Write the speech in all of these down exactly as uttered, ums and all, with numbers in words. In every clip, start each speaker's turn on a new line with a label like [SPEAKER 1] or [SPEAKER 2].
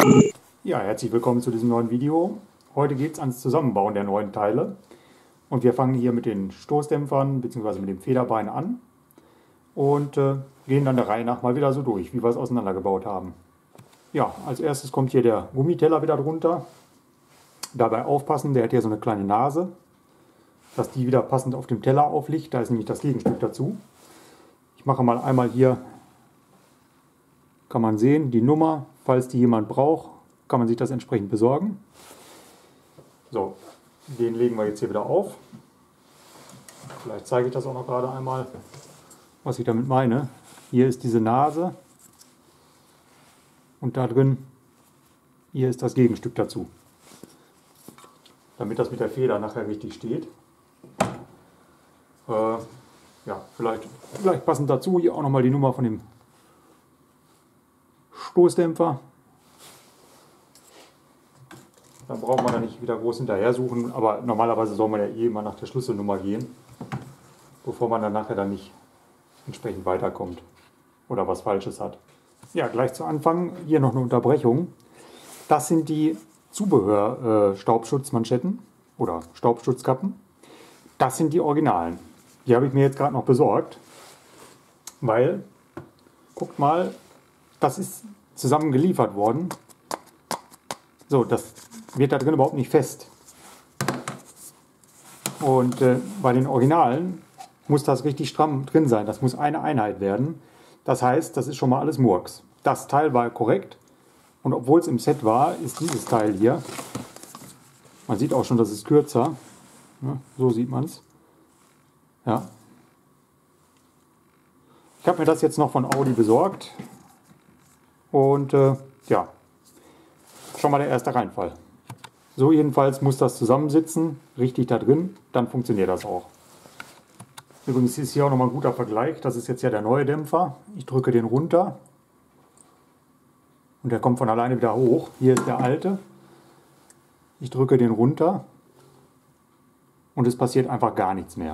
[SPEAKER 1] Ja, herzlich willkommen zu diesem neuen Video. Heute geht es ans Zusammenbauen der neuen Teile. Und wir fangen hier mit den Stoßdämpfern bzw. mit dem Federbein an und äh, gehen dann der Reihe nach mal wieder so durch, wie wir es auseinandergebaut haben. Ja, als erstes kommt hier der Gummiteller wieder drunter. Dabei aufpassen, der hat hier so eine kleine Nase, dass die wieder passend auf dem Teller aufliegt. Da ist nämlich das Gegenstück dazu. Ich mache mal einmal hier, kann man sehen, die Nummer. Falls die jemand braucht, kann man sich das entsprechend besorgen. So, den legen wir jetzt hier wieder auf. Vielleicht zeige ich das auch noch gerade einmal, was ich damit meine. Hier ist diese Nase und da drin, hier ist das Gegenstück dazu. Damit das mit der Feder nachher richtig steht. Äh, ja, vielleicht, vielleicht passend dazu hier auch nochmal die Nummer von dem Stoßdämpfer. Dann braucht man da nicht wieder groß hinterher suchen, aber normalerweise soll man ja eh immer nach der Schlüsselnummer gehen, bevor man dann nachher dann nicht entsprechend weiterkommt oder was Falsches hat. Ja, gleich zu Anfang hier noch eine Unterbrechung. Das sind die Zubehör-Staubschutzmanschetten oder Staubschutzkappen. Das sind die Originalen. Die habe ich mir jetzt gerade noch besorgt, weil, guckt mal, das ist zusammen geliefert worden. So, das wird da drin überhaupt nicht fest. Und äh, bei den Originalen muss das richtig stramm drin sein. Das muss eine Einheit werden. Das heißt, das ist schon mal alles Murks. Das Teil war korrekt. Und obwohl es im Set war, ist dieses Teil hier, man sieht auch schon, das ist kürzer. Ja, so sieht man es. Ja. Ich habe mir das jetzt noch von Audi besorgt. Und äh, ja, schon mal der erste Reinfall. So jedenfalls muss das zusammensitzen, richtig da drin, dann funktioniert das auch. Übrigens ist hier auch nochmal ein guter Vergleich, das ist jetzt ja der neue Dämpfer. Ich drücke den runter und der kommt von alleine wieder hoch. Hier ist der alte. Ich drücke den runter und es passiert einfach gar nichts mehr.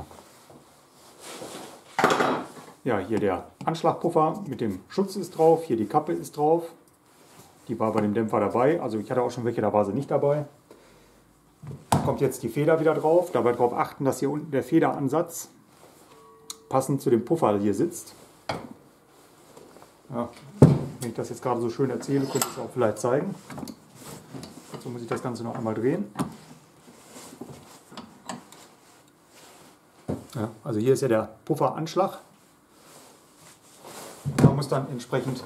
[SPEAKER 1] Ja, hier der Anschlagpuffer mit dem Schutz ist drauf, hier die Kappe ist drauf. Die war bei dem Dämpfer dabei, also ich hatte auch schon welche, da war sie nicht dabei. Da kommt jetzt die Feder wieder drauf, dabei darauf achten, dass hier unten der Federansatz passend zu dem Puffer hier sitzt. Ja, wenn ich das jetzt gerade so schön erzähle, könnte ich es auch vielleicht zeigen. So muss ich das Ganze noch einmal drehen. Ja, also hier ist ja der Pufferanschlag. Da muss dann entsprechend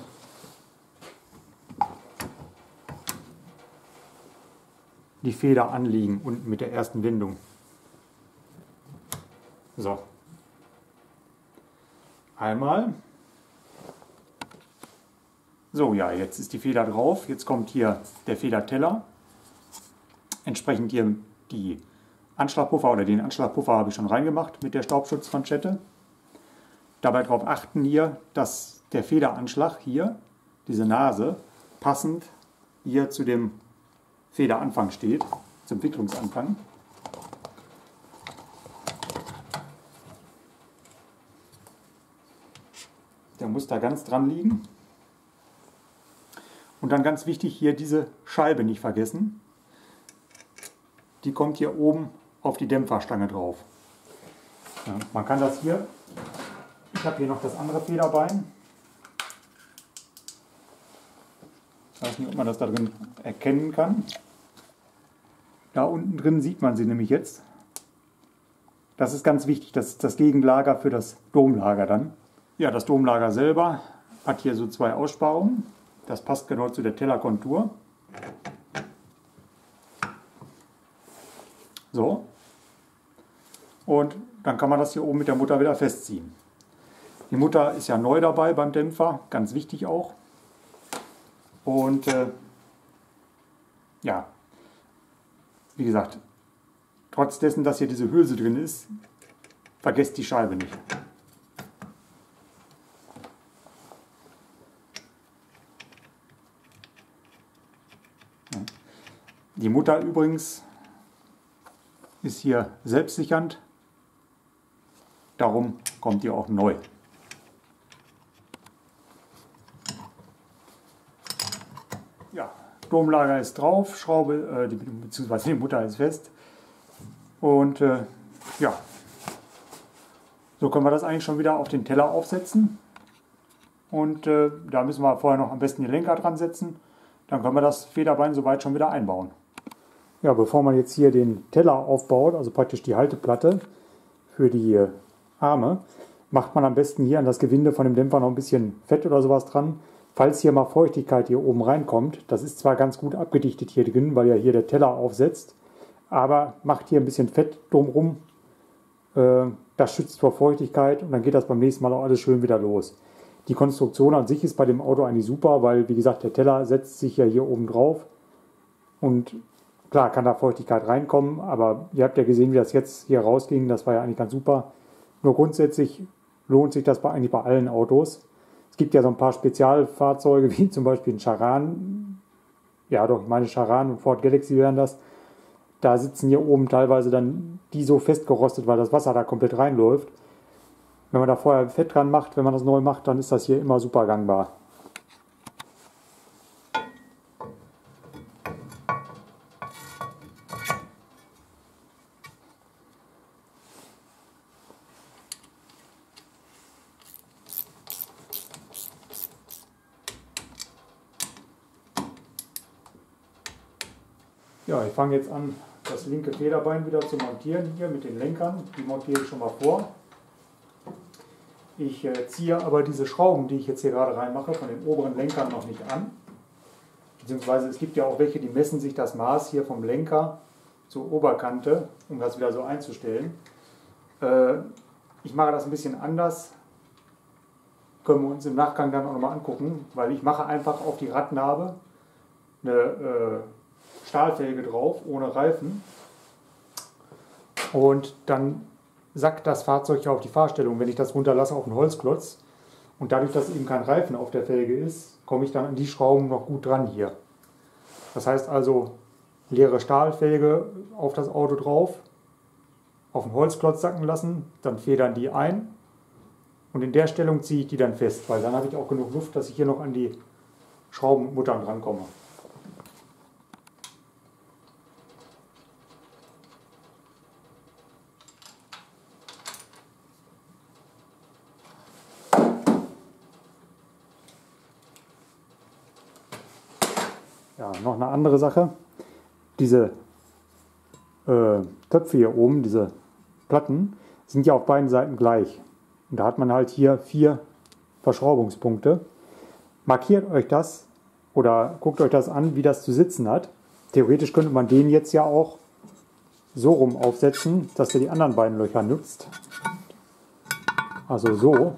[SPEAKER 1] die Feder anliegen, unten mit der ersten Windung. So. Einmal. So, ja, jetzt ist die Feder drauf. Jetzt kommt hier der Federteller. Entsprechend hier die Anschlagpuffer oder den Anschlagpuffer habe ich schon reingemacht mit der Staubschutzmanschette. Dabei darauf achten hier, dass der Federanschlag hier, diese Nase, passend hier zu dem Federanfang steht, zum Wicklungsanfang. Der muss da ganz dran liegen. Und dann ganz wichtig, hier diese Scheibe nicht vergessen. Die kommt hier oben auf die Dämpferstange drauf. Ja, man kann das hier, ich habe hier noch das andere Federbein. Ich weiß nicht, ob man das da drin erkennen kann. Da unten drin sieht man sie nämlich jetzt. Das ist ganz wichtig, das ist das Gegenlager für das Domlager dann. Ja, das Domlager selber hat hier so zwei Aussparungen. Das passt genau zu der Tellerkontur. So. Und dann kann man das hier oben mit der Mutter wieder festziehen. Die Mutter ist ja neu dabei beim Dämpfer, ganz wichtig auch. Und äh, ja, wie gesagt, trotz dessen, dass hier diese Hülse drin ist, vergesst die Scheibe nicht. Die Mutter übrigens ist hier selbstsichernd, darum kommt die auch neu. Ja, Domlager ist drauf, Schraube, äh, die, beziehungsweise die Mutter ist fest. Und äh, ja, so können wir das eigentlich schon wieder auf den Teller aufsetzen. Und äh, da müssen wir vorher noch am besten den Lenker dran setzen. Dann können wir das Federbein soweit schon wieder einbauen. Ja, bevor man jetzt hier den Teller aufbaut, also praktisch die Halteplatte für die äh, Arme, macht man am besten hier an das Gewinde von dem Dämpfer noch ein bisschen Fett oder sowas dran. Falls hier mal Feuchtigkeit hier oben reinkommt, das ist zwar ganz gut abgedichtet hier drin, weil ja hier der Teller aufsetzt, aber macht hier ein bisschen Fett drumherum. Äh, das schützt vor Feuchtigkeit und dann geht das beim nächsten Mal auch alles schön wieder los. Die Konstruktion an sich ist bei dem Auto eigentlich super, weil wie gesagt der Teller setzt sich ja hier oben drauf und klar kann da Feuchtigkeit reinkommen, aber ihr habt ja gesehen, wie das jetzt hier rausging, das war ja eigentlich ganz super. Nur grundsätzlich lohnt sich das bei, eigentlich bei allen Autos. Es gibt ja so ein paar Spezialfahrzeuge, wie zum Beispiel ein Charan, ja doch, ich meine Charan und Ford Galaxy wären das. Da sitzen hier oben teilweise dann die so festgerostet, weil das Wasser da komplett reinläuft. Wenn man da vorher Fett dran macht, wenn man das neu macht, dann ist das hier immer super gangbar. Ja, ich fange jetzt an, das linke Federbein wieder zu montieren hier mit den Lenkern. Die montiere ich schon mal vor. Ich äh, ziehe aber diese Schrauben, die ich jetzt hier gerade reinmache, von den oberen Lenkern noch nicht an. Beziehungsweise es gibt ja auch welche, die messen sich das Maß hier vom Lenker zur Oberkante, um das wieder so einzustellen. Äh, ich mache das ein bisschen anders. Können wir uns im Nachgang dann auch nochmal angucken, weil ich mache einfach auf die Radnabe eine äh, Stahlfelge drauf, ohne Reifen. Und dann sackt das Fahrzeug ja auf die Fahrstellung, wenn ich das runterlasse auf einen Holzklotz. Und dadurch, dass eben kein Reifen auf der Felge ist, komme ich dann an die Schrauben noch gut dran hier. Das heißt also, leere Stahlfelge auf das Auto drauf, auf den Holzklotz sacken lassen, dann federn die ein. Und in der Stellung ziehe ich die dann fest, weil dann habe ich auch genug Luft, dass ich hier noch an die Schraubenmuttern drankomme. Ja, noch eine andere Sache. Diese äh, Töpfe hier oben, diese Platten, sind ja auf beiden Seiten gleich. Und da hat man halt hier vier Verschraubungspunkte. Markiert euch das oder guckt euch das an, wie das zu sitzen hat. Theoretisch könnte man den jetzt ja auch so rum aufsetzen, dass er die anderen beiden Löcher nutzt. Also so.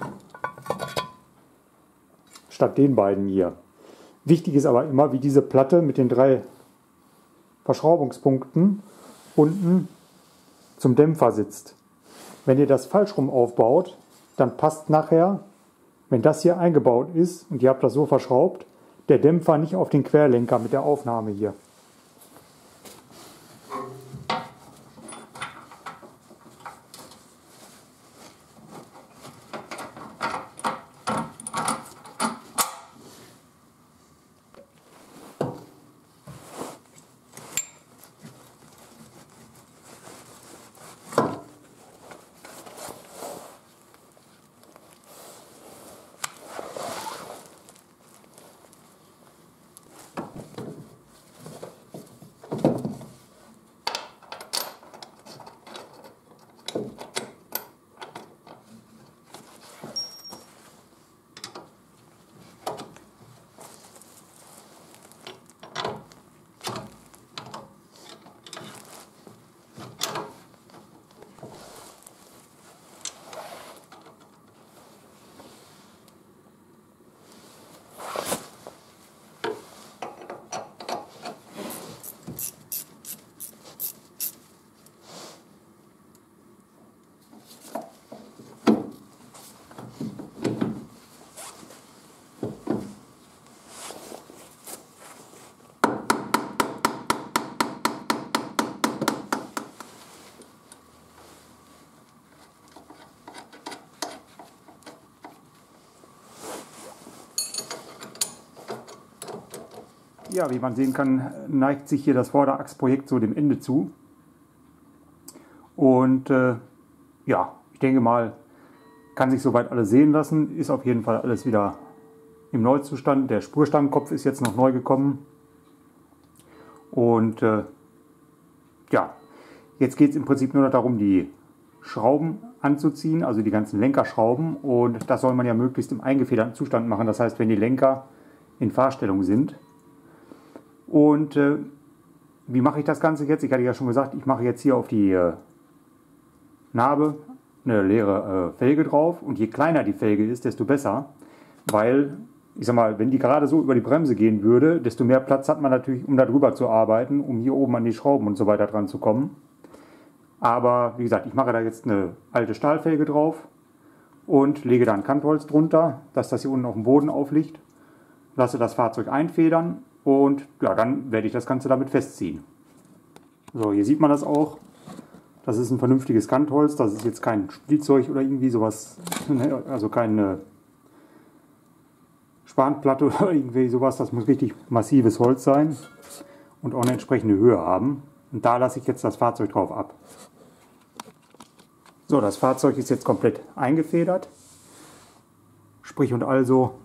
[SPEAKER 1] Statt den beiden hier. Wichtig ist aber immer, wie diese Platte mit den drei Verschraubungspunkten unten zum Dämpfer sitzt. Wenn ihr das falsch rum aufbaut, dann passt nachher, wenn das hier eingebaut ist und ihr habt das so verschraubt, der Dämpfer nicht auf den Querlenker mit der Aufnahme hier. Ja, wie man sehen kann, neigt sich hier das Vorderachsprojekt so dem Ende zu. Und äh, ja, ich denke mal, kann sich soweit alles sehen lassen. Ist auf jeden Fall alles wieder im Neuzustand. Der Spurstangenkopf ist jetzt noch neu gekommen. Und äh, ja, jetzt geht es im Prinzip nur noch darum, die Schrauben anzuziehen, also die ganzen Lenkerschrauben. Und das soll man ja möglichst im eingefederten Zustand machen. Das heißt, wenn die Lenker in Fahrstellung sind. Und äh, wie mache ich das Ganze jetzt? Ich hatte ja schon gesagt, ich mache jetzt hier auf die äh, Narbe eine leere äh, Felge drauf. Und je kleiner die Felge ist, desto besser. Weil, ich sag mal, wenn die gerade so über die Bremse gehen würde, desto mehr Platz hat man natürlich, um da drüber zu arbeiten, um hier oben an die Schrauben und so weiter dran zu kommen. Aber wie gesagt, ich mache da jetzt eine alte Stahlfelge drauf und lege da ein Kantholz drunter, dass das hier unten auf dem Boden aufliegt. Lasse das Fahrzeug einfedern. Und ja, dann werde ich das Ganze damit festziehen. So, hier sieht man das auch. Das ist ein vernünftiges Kantholz. Das ist jetzt kein Spielzeug oder irgendwie sowas. Also keine Spanplatte oder irgendwie sowas. Das muss richtig massives Holz sein und auch eine entsprechende Höhe haben. Und da lasse ich jetzt das Fahrzeug drauf ab. So, das Fahrzeug ist jetzt komplett eingefedert. Sprich und also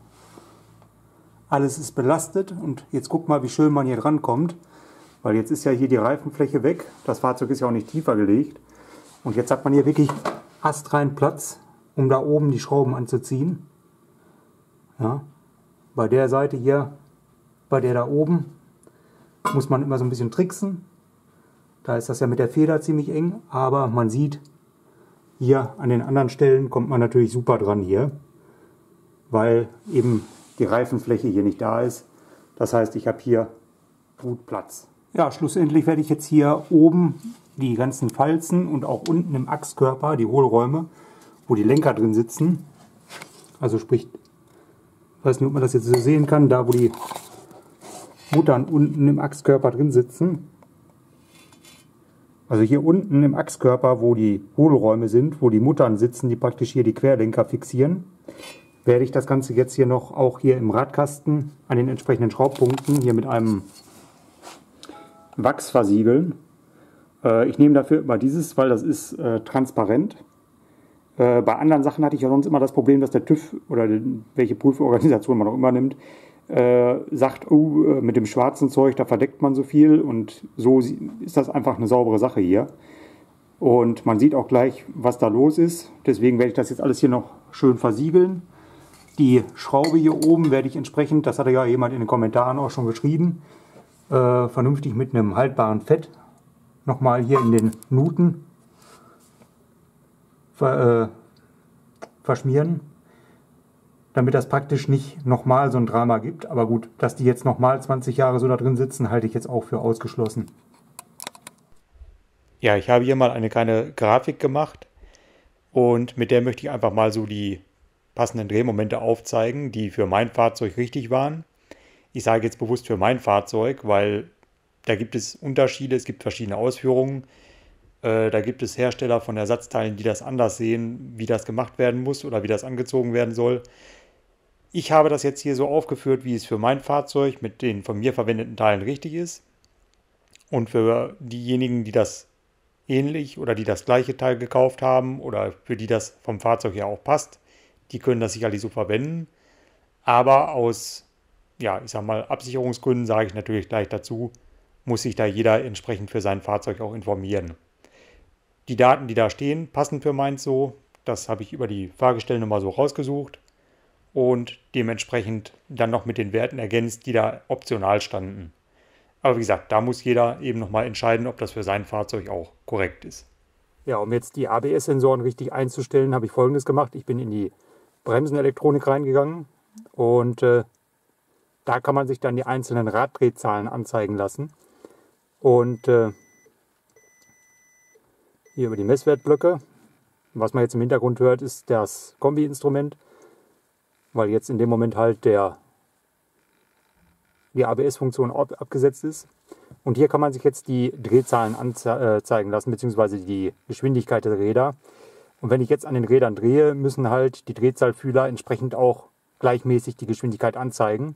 [SPEAKER 1] alles ist belastet und jetzt guck mal, wie schön man hier dran kommt, weil jetzt ist ja hier die Reifenfläche weg, das Fahrzeug ist ja auch nicht tiefer gelegt und jetzt hat man hier wirklich astrein Platz, um da oben die Schrauben anzuziehen. Ja, bei der Seite hier, bei der da oben, muss man immer so ein bisschen tricksen, da ist das ja mit der Feder ziemlich eng, aber man sieht, hier an den anderen Stellen kommt man natürlich super dran hier, weil eben die Reifenfläche hier nicht da ist. Das heißt, ich habe hier gut Platz. Ja, schlussendlich werde ich jetzt hier oben die ganzen Falzen und auch unten im Achskörper, die Hohlräume, wo die Lenker drin sitzen, also sprich, ich weiß nicht, ob man das jetzt so sehen kann, da wo die Muttern unten im Achskörper drin sitzen, also hier unten im Achskörper, wo die Hohlräume sind, wo die Muttern sitzen, die praktisch hier die Querlenker fixieren, werde ich das Ganze jetzt hier noch auch hier im Radkasten an den entsprechenden Schraubpunkten hier mit einem Wachs versiegeln. Äh, ich nehme dafür immer dieses, weil das ist äh, transparent. Äh, bei anderen Sachen hatte ich ja sonst immer das Problem, dass der TÜV oder welche Prüforganisation man auch immer nimmt, äh, sagt, oh, äh, mit dem schwarzen Zeug, da verdeckt man so viel und so ist das einfach eine saubere Sache hier. Und man sieht auch gleich, was da los ist. Deswegen werde ich das jetzt alles hier noch schön versiegeln. Die Schraube hier oben werde ich entsprechend, das hatte ja jemand in den Kommentaren auch schon geschrieben, äh, vernünftig mit einem haltbaren Fett nochmal hier in den Nuten ver, äh, verschmieren, damit das praktisch nicht nochmal so ein Drama gibt. Aber gut, dass die jetzt nochmal zwanzig Jahre so da drin sitzen, halte ich jetzt auch für ausgeschlossen. Ja, ich habe hier mal eine kleine Grafik gemacht und mit der möchte ich einfach mal so die passenden Drehmomente aufzeigen, die für mein Fahrzeug richtig waren. Ich sage jetzt bewusst für mein Fahrzeug, weil da gibt es Unterschiede, es gibt verschiedene Ausführungen. Äh, da gibt es Hersteller von Ersatzteilen, die das anders sehen, wie das gemacht werden muss oder wie das angezogen werden soll. Ich habe das jetzt hier so aufgeführt, wie es für mein Fahrzeug mit den von mir verwendeten Teilen richtig ist. Und für diejenigen, die das ähnlich oder die das gleiche Teil gekauft haben oder für die das vom Fahrzeug her auch passt, die können das sicherlich so verwenden, aber aus, ja, ich sag mal, Absicherungsgründen sage ich natürlich gleich dazu, muss sich da jeder entsprechend für sein Fahrzeug auch informieren. Die Daten, die da stehen, passen für meins so, das habe ich über die Fahrgestellnummer so rausgesucht und dementsprechend dann noch mit den Werten ergänzt, die da optional standen. Aber wie gesagt, da muss jeder eben nochmal entscheiden, ob das für sein Fahrzeug auch korrekt ist. Ja, um jetzt die A B S-Sensoren richtig einzustellen, habe ich Folgendes gemacht. Ich bin in die Bremsenelektronik reingegangen und äh, da kann man sich dann die einzelnen Raddrehzahlen anzeigen lassen. Und äh, hier über die Messwertblöcke. Was man jetzt im Hintergrund hört, ist das Kombi-Instrument, weil jetzt in dem Moment halt der, die A B S-Funktion ab, abgesetzt ist. Und hier kann man sich jetzt die Drehzahlen anzeigen lassen, beziehungsweise die Geschwindigkeit der Räder. Und wenn ich jetzt an den Rädern drehe, müssen halt die Drehzahlfühler entsprechend auch gleichmäßig die Geschwindigkeit anzeigen.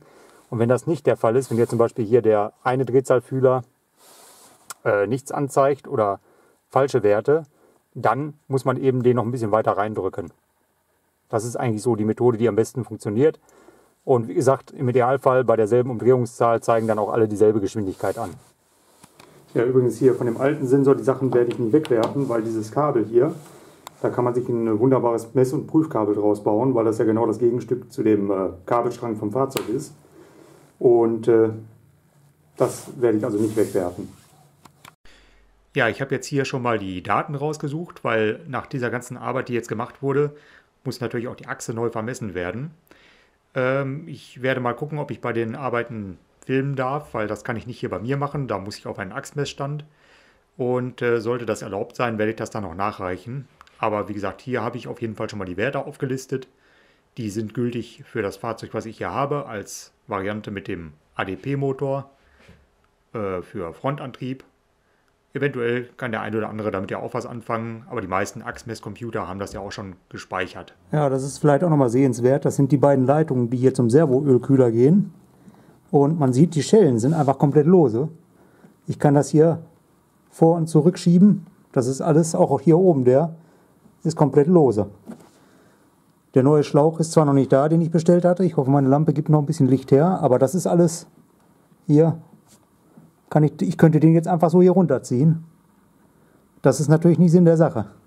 [SPEAKER 1] Und wenn das nicht der Fall ist, wenn jetzt zum Beispiel hier der eine Drehzahlfühler äh, nichts anzeigt oder falsche Werte, dann muss man eben den noch ein bisschen weiter reindrücken. Das ist eigentlich so die Methode, die am besten funktioniert. Und wie gesagt, im Idealfall bei derselben Umdrehungszahl zeigen dann auch alle dieselbe Geschwindigkeit an. Ja, übrigens hier von dem alten Sensor, die Sachen werde ich nicht wegwerfen, weil dieses Kabel hier, da kann man sich ein wunderbares Mess- und Prüfkabel draus bauen, weil das ja genau das Gegenstück zu dem äh, Kabelstrang vom Fahrzeug ist. Und äh, das werde ich also nicht wegwerfen. Ja, ich habe jetzt hier schon mal die Daten rausgesucht, weil nach dieser ganzen Arbeit, die jetzt gemacht wurde, muss natürlich auch die Achse neu vermessen werden. Ähm, ich werde mal gucken, ob ich bei den Arbeiten filmen darf, weil das kann ich nicht hier bei mir machen. Da muss ich auf einen Achsmessstand. Und äh, sollte das erlaubt sein, werde ich das dann noch nachreichen. Aber wie gesagt, hier habe ich auf jeden Fall schon mal die Werte aufgelistet. Die sind gültig für das Fahrzeug, was ich hier habe, als Variante mit dem A D P-Motor äh, für Frontantrieb. Eventuell kann der eine oder andere damit ja auch was anfangen, aber die meisten Achsmesscomputer haben das ja auch schon gespeichert. Ja, das ist vielleicht auch nochmal sehenswert. Das sind die beiden Leitungen, die hier zum Servoölkühler gehen. Und man sieht, die Schellen sind einfach komplett lose. Ich kann das hier vor- und zurückschieben. Das ist alles, auch hier oben, der ist komplett lose. Der neue Schlauch ist zwar noch nicht da, den ich bestellt hatte. Ich hoffe, meine Lampe gibt noch ein bisschen Licht her. Aber das ist alles hier. Kann ich, ich könnte den jetzt einfach so hier runterziehen. Das ist natürlich nicht Sinn der Sache.